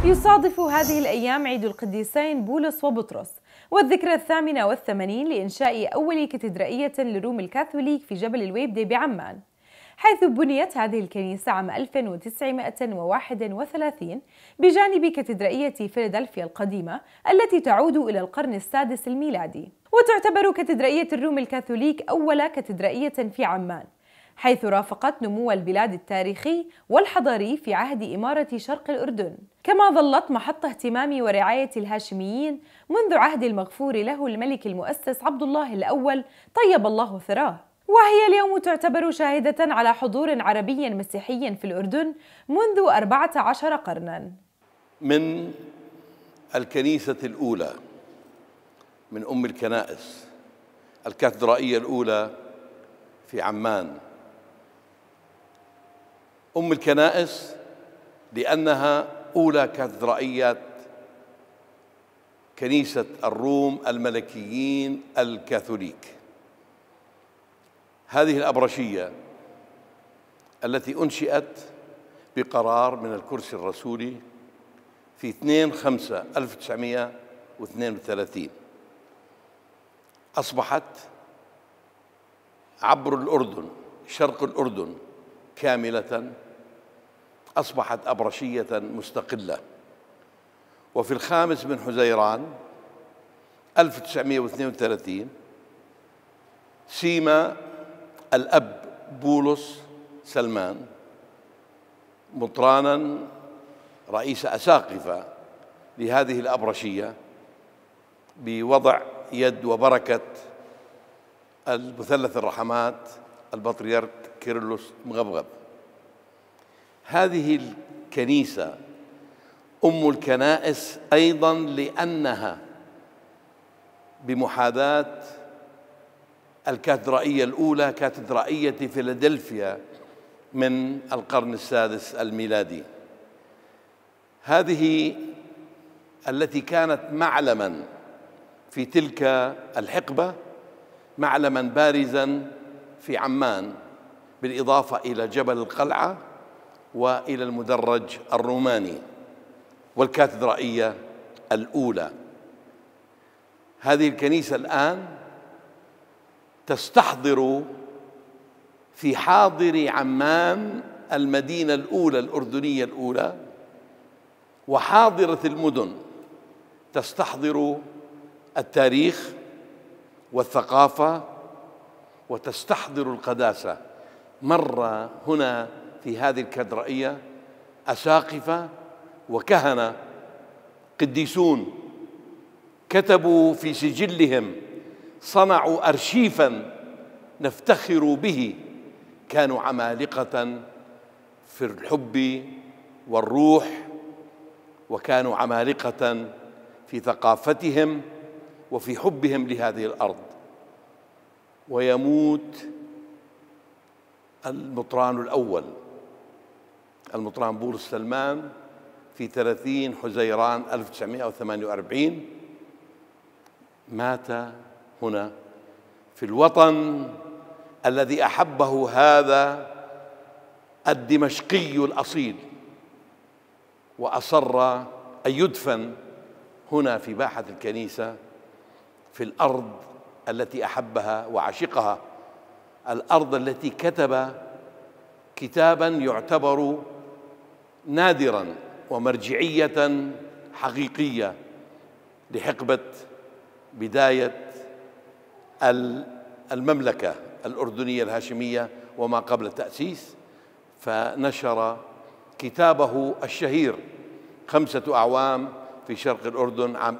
يصادف هذه الأيام عيد القديسين بولس وبطرس، والذكرى 88 لإنشاء أول كاتدرائية للروم الكاثوليك في جبل الويبدة بعمان، حيث بنيت هذه الكنيسة عام 1931 بجانب كاتدرائية فيلادلفيا القديمة التي تعود إلى القرن السادس الميلادي. وتعتبر كاتدرائية الروم الكاثوليك أول كاتدرائية في عمان، حيث رافقت نمو البلاد التاريخي والحضاري في عهد إمارة شرق الأردن، كما ظلت محط اهتمام ورعاية الهاشميين منذ عهد المغفور له الملك المؤسس عبد الله الأول طيب الله ثراه. وهي اليوم تعتبر شاهدة على حضور عربي مسيحي في الأردن منذ 14 قرناً. من الكنيسة الأولى، من أم الكنائس، الكاتدرائية الأولى في عمان. أم الكنائس لأنها أولى كاتدرائيات كنيسة الروم الملكيين الكاثوليك. هذه الأبرشية التي أنشئت بقرار من الكرسي الرسولي في 2/5/1932 أصبحت عبر الأردن، شرق الأردن كاملة، أصبحت أبرشية مستقلة. وفي 5 حزيران 1932 سيما الأب بولس سلمان مطرانا رئيس أساقفة لهذه الأبرشية بوضع يد وبركة المثلث الرحمات البطريرك كيرلس مغبغب. هذه الكنيسة أم الكنائس أيضاً لأنها بمحاذاة الكاتدرائية الأولى كاتدرائية فيلادلفيا من القرن السادس الميلادي. هذه التي كانت معلماً في تلك الحقبة، معلماً بارزاً في عمان، بالإضافة إلى جبل القلعة وإلى المدرج الروماني والكاتدرائية الأولى. هذه الكنيسة الآن تستحضر في حاضر عمان المدينة الأولى الأردنية الأولى، وحاضرة المدن تستحضر التاريخ والثقافة وتستحضر القداسة. مر هنا في هذه الكاتدرائية أساقفة وكهنة قديسون كتبوا في سجلهم، صنعوا أرشيفاً نفتخر به، كانوا عمالقة في الحب والروح، وكانوا عمالقة في ثقافتهم وفي حبهم لهذه الأرض. ويموت المطران الأول، المطران بولس سلمان، في 30 حزيران 1948. مات هنا في الوطن الذي أحبه هذا الدمشقي الأصيل، وأصر أن يدفن هنا في باحة الكنيسة، في الأرض التي أحبها وعشقها، الأرض التي كتب كتاباً يعتبر نادراً ومرجعية حقيقية لحقبة بداية المملكة الأردنية الهاشمية وما قبل التأسيس. فنشر كتابه الشهير 5 أعوام في شرق الأردن عام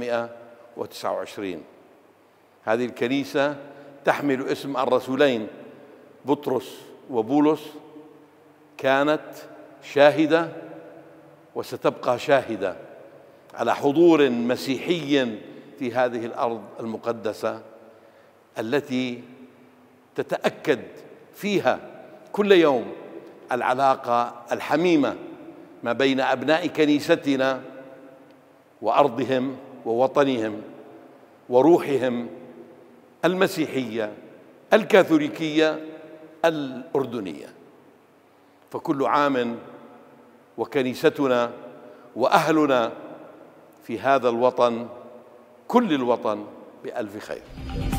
1929. هذه الكنيسة تحمل اسم الرسولين بطرس وبولس، كانت شاهدة وستبقى شاهدة على حضور مسيحي في هذه الأرض المقدسة التي تتأكد فيها كل يوم العلاقة الحميمة ما بين أبناء كنيستنا وأرضهم ووطنهم وروحهم المسيحية الكاثوليكية الأردنية. فكل عام وكنيستنا وأهلنا في هذا الوطن كل الوطن بألف خير.